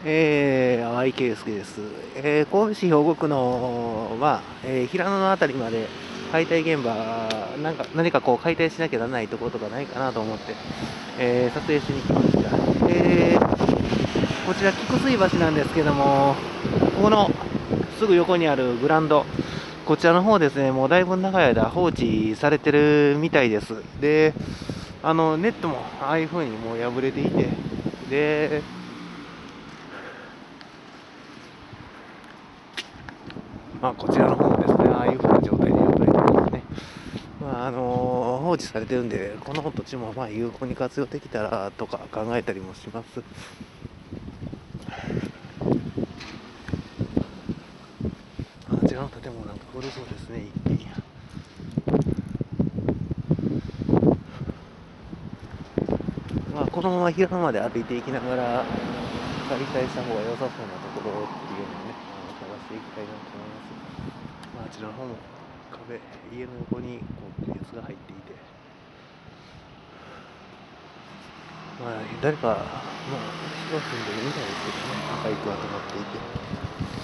淡井圭介です。神戸市兵庫区の、平野のあたりまで解体現場、何かこう解体しなきゃならないところとかないかなと思って、撮影しに来ました。こちら菊水橋なんですけども、ここのすぐ横にあるグラウンド、こちらの方ですね、もうだいぶ長い間放置されてるみたいです。で、ネットもああいう風にもう破れていて、で、こちらの方もですね、ああいう風な状態で破れてますね。放置されてるんで、この土地も有効に活用できたらとか考えたりもします。あちらの建物なんか古そうですね、一軒家。このまま平野まで歩いていきながら解体した方が良さそうなところっていうのをね、探していきたいなと思います。あちらの方も壁、家の横にこう亀裂が入っていて、誰か、人が住んでるみたいですけどね、バイクが止まっていて。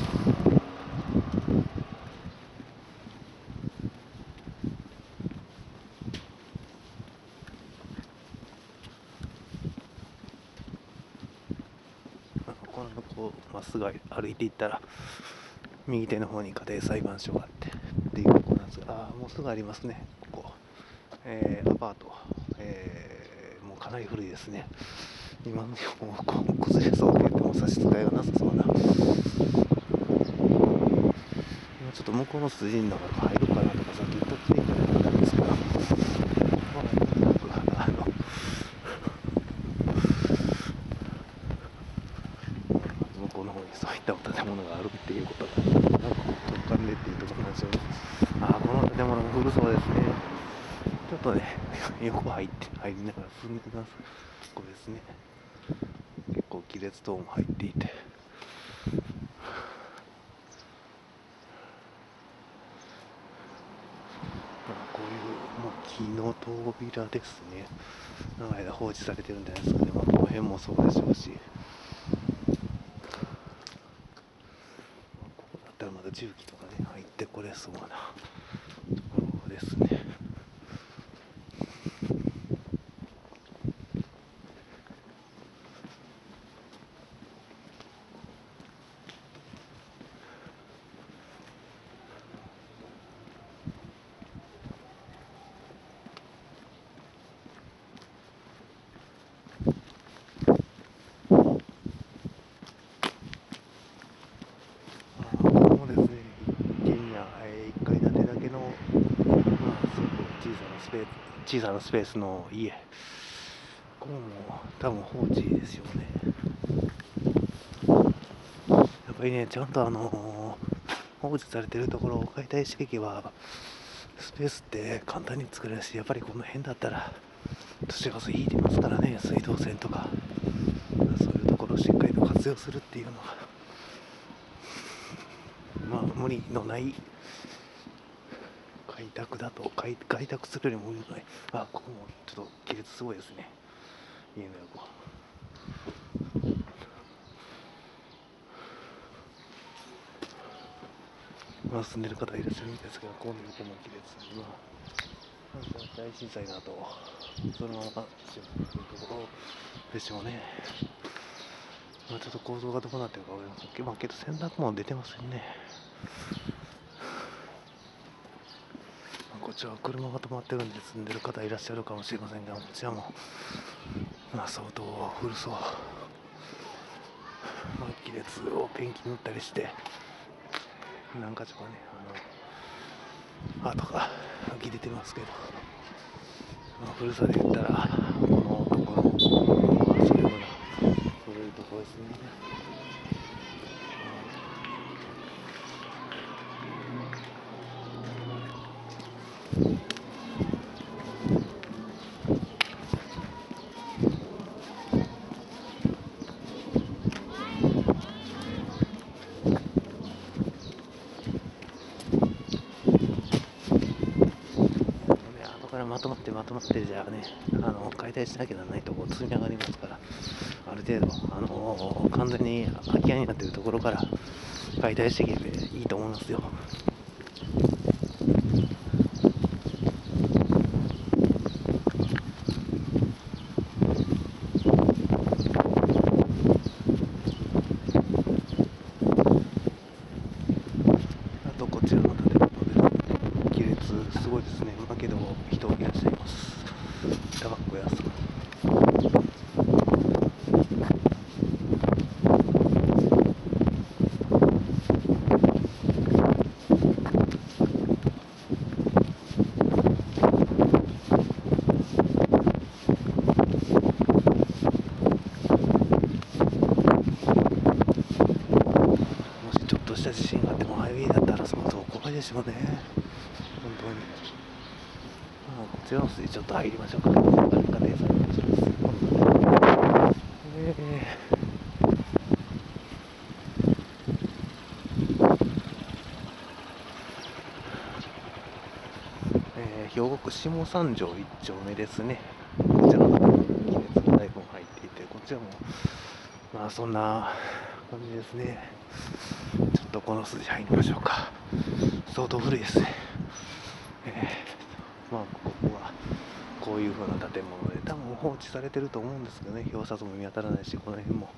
このこうまっすぐ歩いていったら、右手の方に家庭裁判所があってっていうところなんですが、もうすぐありますね、ここ。アパート、もうかなり古いですね。今のもう崩れそうって言っても差し支えがなさそうな。今ちょっと向こうの筋の中入るかなとかさっき言っていただいたんですけど、向こうの方にそういった建物があるっていうことが、突貫でっていうところなんですよね。この建物も古そうですね。ちょっとね、横入りながら進んでみます。ここですね。結構亀裂等も入っていて。こういうもう木の扉ですね。長い間放置されてるんじゃないですかね。この辺もそうでしょうし。ここだったらまだ重機とかね、入ってこれそうなところですね。ここもですね、一軒家、1階建てだけの、すごく小さなスペースの家。ここも多分放置ですよね。やっぱりね、ちゃんと放置されてるところを解体していけば、スペースって簡単に作れるし、やっぱりこの辺だったら、都市ガス引いてますからね、水道線とか、そういうところをしっかりと活用するっていうのが、無理のない開拓するよりも無理のない、ここもちょっと亀裂すごいですね、家の横。住んでる方いらっしゃるみたいですけど、この横も亀裂。大震災の後、そのまましまっているところでしょうね。ちょっと構造がどうなってるかわかりませんけど、けど洗濯物出てませんね。こっちは車が止まってるんで住んでる方いらっしゃるかもしれませんが、こちらも、相当古そう。亀裂をペンキ塗ったりして、何か所かね、跡が浮き出てますけど、古さで言ったら、このところ、そういうような古いところですね。後からまとまってじゃあね、解体しなきゃならないとこ積み上がりますから、 る程度、完全に空き家になっているところから解体していけばいいと思いますよ。あとこちらの建物で亀裂すごいですね。けど人いらっしゃいます。タバコ屋さん。もしちょっとした地震があってもハイウェイだったら相当怖いでしょうね。本当に。こちらの筋ちょっと入りましょうか。兵庫区下三条1丁目ですね。こちらの中に亀裂がだいぶ入っていて、こちらもまあそんな感じですね。ちょっとこの筋入りましょうか。相当古いですね。まあここはこういう風な建物で多分放置されてると思うんですけどね。表札も見当たらないし、この辺も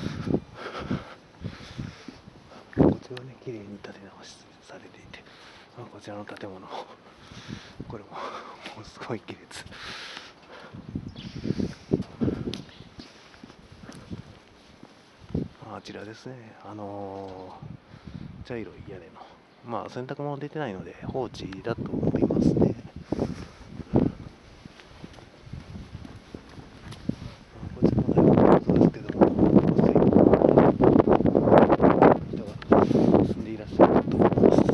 こちらはね綺麗に建て直しされていて、こちらの建物これもすごい亀裂。あちらですね、茶色い屋根の洗濯物出てないので放置だと思いますね。こちらの大学そうですけども、人が住んでいらっしゃると思います。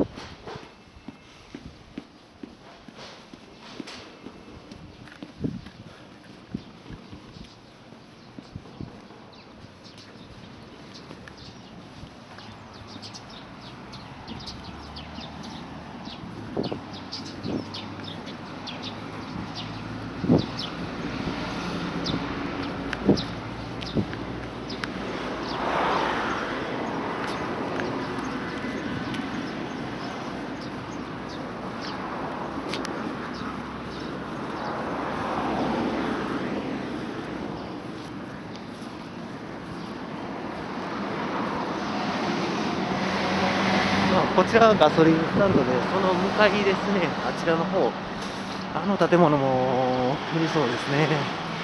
こちらはガソリンスタンドで、その向かいですね、あちらの方、建物も降りそうですね。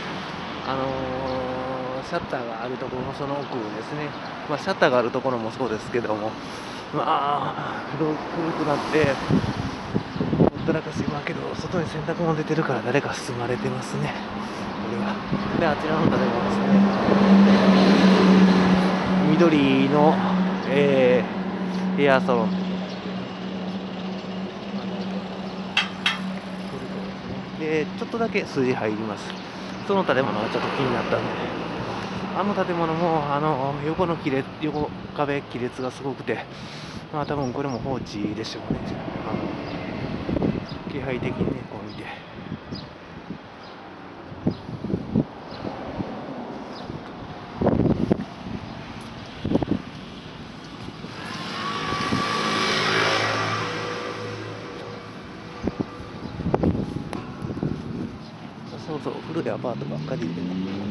シャッターがあるところのその奥ですね、シャッターがあるところもそうですけども、古くなって、ほったらかし、けど、外に洗濯物出てるから誰か住まれてますね、これは。で、あちらの建物ですね、緑の、ヘアサロンで、ちょっとだけ筋入ります。その建物がちょっと気になったんで、建物も横壁亀裂がすごくて、多分これも放置でしょうね。気配的にね、こう見て。そう古いアパートばっかりでね。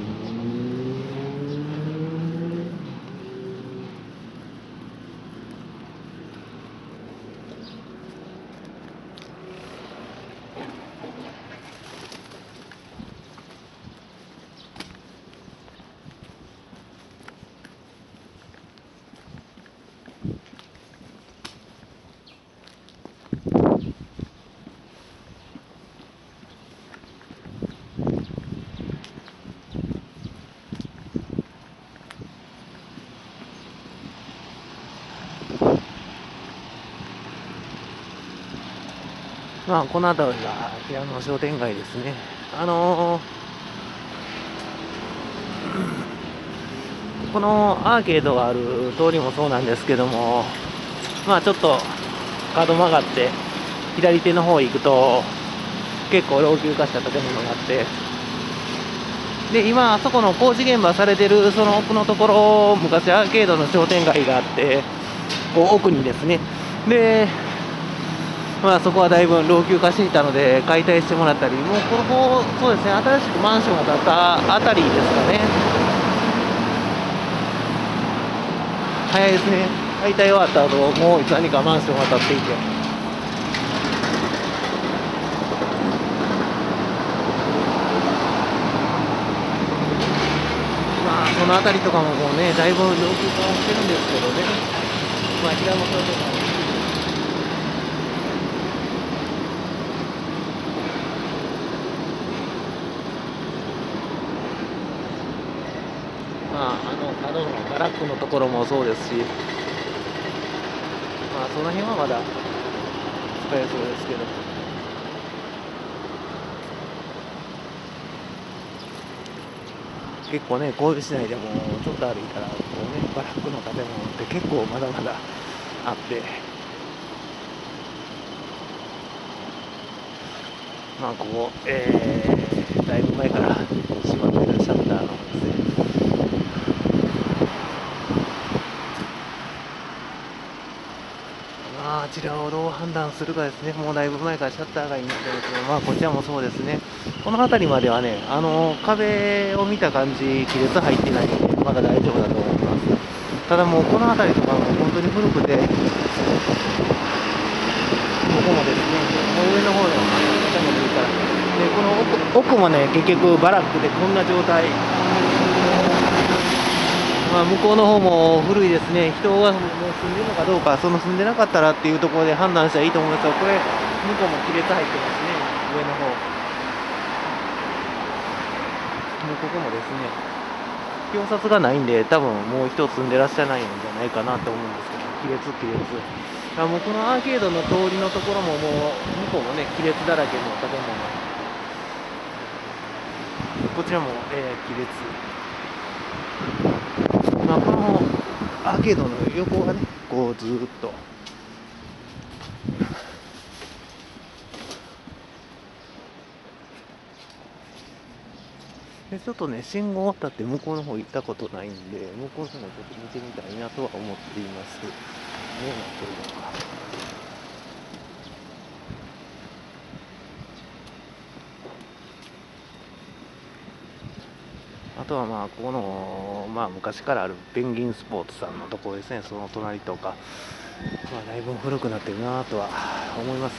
この辺りが平野商店街ですね。このアーケードがある通りもそうなんですけども、ちょっと角曲がって左手の方行くと結構老朽化した建物があって、 で、今、あそこの工事現場されてるその奥のところ、昔アーケードの商店街があって、こう奥にですね、で、まあ、そこはだいぶ老朽化していたので、解体してもらったり、もうこのそうですね、新しくマンションが建ったあたりですかね、早いですね、解体終わった後もう何かマンションが建っていて。まあ、その辺りとかももうね、だいぶ老朽化はしてるんですけどね、まあ、平本とか。まあ、角のガラックのところもそうですし、まあ、その辺はまだ使えそうですけど、結構ね、神戸市内でもちょっと歩いたら、こうね、バラックの建物って結構まだまだあって、まあ、ここ、だいぶ前から閉まってるシャッターのですね、まあ、あちらをどう判断するかですね、もうだいぶ前からシャッター街になってますけど、まあ、こちらもそうですね、この辺りまではね、壁を見た感じ、亀裂入ってないので、まだ大丈夫だと思います。ただもう、この辺りとかも本当に古くて、ここもですね、もう上の方の建物いいから、で、この奥もね、結局バラックでこんな状態。まあ、向こうの方も古いですね、人がもう住んでるのかどうか、その住んでなかったらっていうところで判断したらいいと思いますが、これ、向こうも亀裂入ってますね、上の方。もうここもですね、表札がないんで、多分もう人住んでらっしゃらないんじゃないかなと思うんですけど、亀裂。もうこのアーケードの通りのところももう、向こうもね、亀裂だらけの建物。こちらも、亀裂。まあ、このアーケードの横がね、こうずーっと。で、ちょっとね、信号を渡って向こうの方行ったことないんで、向こうの方もちょっと見てみたいなとは思っています。どうなってるのか。あとはまあ、この、まあ昔からあるペンギンスポーツさんのところですね、その隣とか、まあだいぶ古くなってるなとは思います。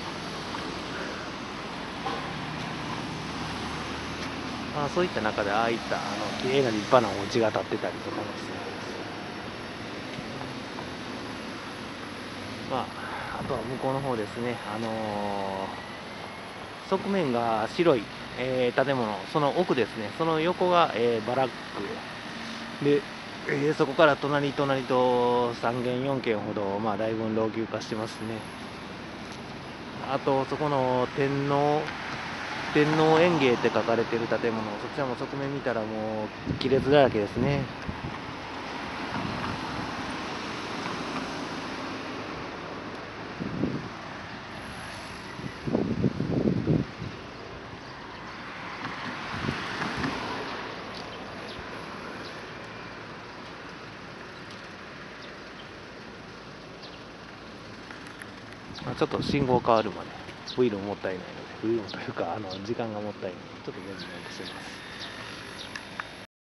まあそういった中で、ああいった綺麗な立派なお家が建ってたりとかもするんです。まあ、あとは向こうの方ですね、側面が白い、建物、その奥ですね、その横が、バラックで、そこから隣と3軒4軒ほど、まあ、だいぶ老朽化してますね。あと、そこの天皇園芸って書かれてる建物、そちらも側面見たらもう亀裂だらけですね。まあ、ちょっと信号変わるまで、ウィルもったいないので、ウィルというか、時間がもったいないので、ちょっと全然してます。